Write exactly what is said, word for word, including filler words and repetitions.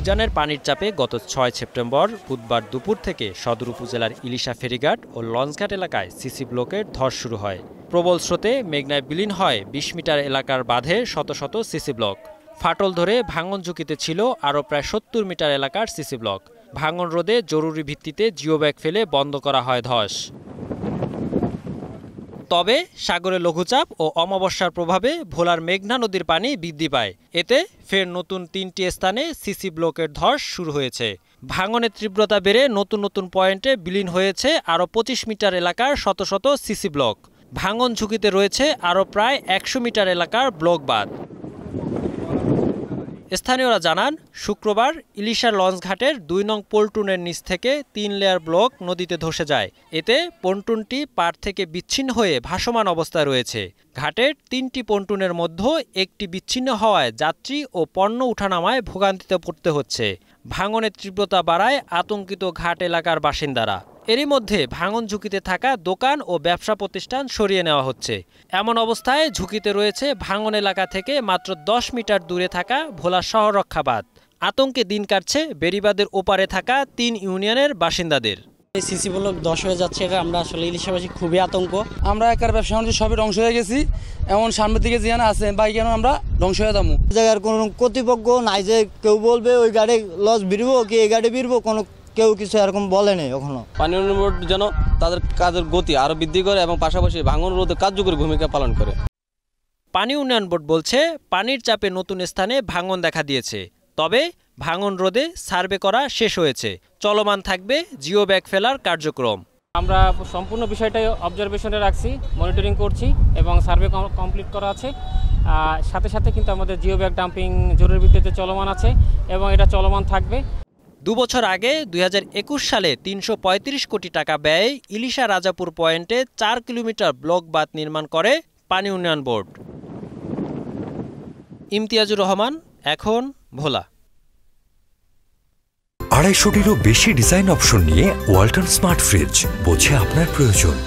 অভিযানের পানির চাপে গত ছয় সেপ্টেম্বর বুধবার দুপুর থেকে সদর উপজেলার ইলিশা ফেরিঘাট ও লঞ্চঘাট এলাকায় সিসি ব্লকের ধস শুরু হয়। প্রবল স্রোতে মেঘনায় বিলীন হয় বিশ মিটার এলাকার বাঁধে শত শত সিসি ব্লক। ফাটল ধরে ভাঙন ঝুঁকিতে ছিল আরও প্রায় সত্তর মিটার এলাকার সিসি ব্লক। ভাঙন রোধে জরুরি ভিত্তিতে জিও ব্যাগ ফেলে বন্ধ করা হয় ধস। তবে সাগরে লঘুচাপ ও অমাবস্যার প্রভাবে ভোলার মেঘনা নদীর পানি বৃদ্ধি পায়। এতে ফের নতুন তিনটি স্থানে সিসি ব্লকের ধস শুরু হয়েছে। ভাঙনের তীব্রতা বেড়ে নতুন নতুন পয়েন্টে বিলীন হয়েছে আরও পঁচিশ মিটার এলাকার শত শত সিসি ব্লক। ভাঙন ঝুঁকিতে রয়েছে আরও প্রায় একশো মিটার এলাকার ব্লক বাঁধ। স্থানীয়রা জানান, শুক্রবার ইলিশার লঞ্চঘাটের দুই নং পন্টুনের নিচ থেকে তিন লেয়ার ব্লক নদীতে ধসে যায়। এতে পন্টুনটি পাড় থেকে বিচ্ছিন্ন হয়ে ভাসমান অবস্থায় রয়েছে। ঘাটের তিনটি পন্টুনের মধ্যে একটি বিচ্ছিন্ন হওয়ায় যাত্রী ও পণ্য উঠানামায় ভোগান্তিতে পড়তে হচ্ছে। ভাঙনের তীব্রতা বাড়ায় আতঙ্কিত ঘাট এলাকার বাসিন্দারা। এরই মধ্যে ভাঙন ঝুঁকিতে থাকা দোকান ও ব্যবসা প্রতিষ্ঠান সরিয়ে নেওয়া হচ্ছে। এমন অবস্থায় ঝুঁকিতে রয়েছে ভাঙন এলাকা থেকে মাত্র দশ মিটার দূরে থাকা ভোলা শহর রক্ষা বাঁধ। আতঙ্কে দিন কাটছে বেড়িবাঁধের ওপারে থাকা তিন ইউনিয়নের বাসিন্দাদের। সিসি ব্লক দশ হয়ে যাচ্ছে, এটা আমরা আসলে ইলিশাবাসী খুবই আতঙ্ক। আমরা একার ব্যবসা বাণিজ্য সবই ধ্বংস হয়ে গেছি। এমন সামনের দিকে যেন আছে বাইক কেন আমরা ধ্বংস হয়ে যাবো। জায়গার কোনো কর্তৃপক্ষ নাই যে কেউ বলবে ওই গাড়ি লস বিরবো কি এই গাড়ি বিরবো, কোনো কেউ কিছু এরকম বলেনি এখনো। পানি উন্নয়ন বোর্ড যেন তাদের কাজের গতি আরো বৃদ্ধি করে এবং পাশাপাশি ভাঙন রোধে কার্যকরী ভূমিকা পালন করে। পানি উন্নয়ন বোর্ড বলছে, পানির চাপে নতুন স্থানে ভাঙন দেখা দিয়েছে। তবে ভাঙন রোধে সার্ভে করা শেষ হয়েছে। চলমান থাকবে জিও ব্যাগ ফেলার কার্যক্রম। আমরা সম্পূর্ণ বিষয়টাই অবজারভেশনে রাখছি, মনিটরিং করছি এবং সার্ভে কমপ্লিট করা আছে। সাথে সাথে কিন্তু আমাদের জিও ব্যাগ ডাম্পিং জরুরি ভিত্তিতে চলমান আছে এবং এটা চলমান থাকবে। দুবছর আগে দুই হাজার একুশ সালে তিনশো পঁয়ত্রিশ কোটি টাকা ব্যয়ে ইলিশা রাজাপুর পয়েন্টে চার কিলোমিটার ব্লক বাঁধ নির্মাণ করে পানি উন্নয়ন বোর্ড। ইমতিয়াজুর রহমান, এখন ভোলা। আড়াইশোটিরও বেশি ডিজাইন অপশন নিয়ে ওয়ালটন স্মার্ট ফ্রিজ, বোঝে আপনার প্রয়োজন।